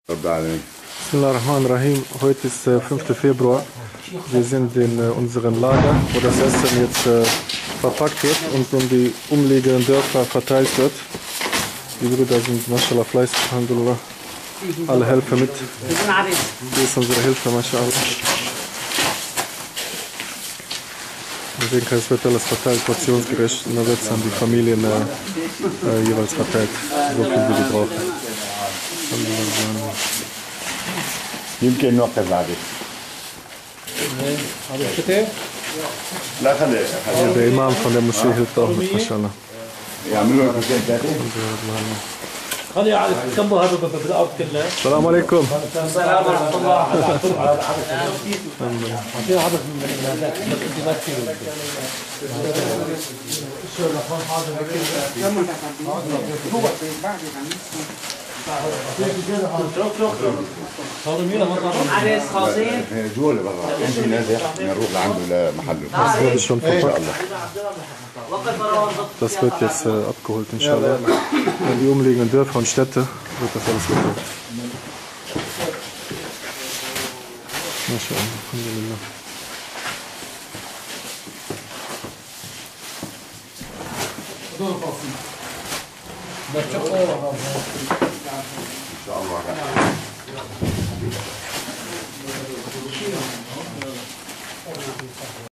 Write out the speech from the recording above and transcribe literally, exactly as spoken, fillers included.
Bismillahirrahmanirrahim. Heute ist der fünfte Februar. Wir sind in äh, unserem Lager, wo das Essen jetzt äh, verpackt wird und um die umliegenden Dörfer verteilt wird. Die Brüder sind mashallah fleißig, alhamdulillah. Alle helfen mit. Hier ist unsere Hilfe, mashallah. Deswegen es wird alles verteilt, portionsgerecht, und dann wird es an die Familien äh, äh, jeweils verteilt, so viel wie die brauchen. يمكن نوقف بعد. لا خلي Ja, der Imam von der Moschee hilft auch mit, mashallah. يعملوا لك مكان ثاني. خلي على كم هذا بالأرض كلها. السلام عليكم. السلام ورحمة الله وبركاته. في هذا من هذاك انت ما تفيد. جوا برا في نازح نروح لعنده لمحله. Das wurde schon verpackt. Das wird jetzt äh, abgeholt, inshallah. In die umliegenden Dörfer und Städte wird das alles geholt. Mashallah, alhamdulillah. ان شاء الله.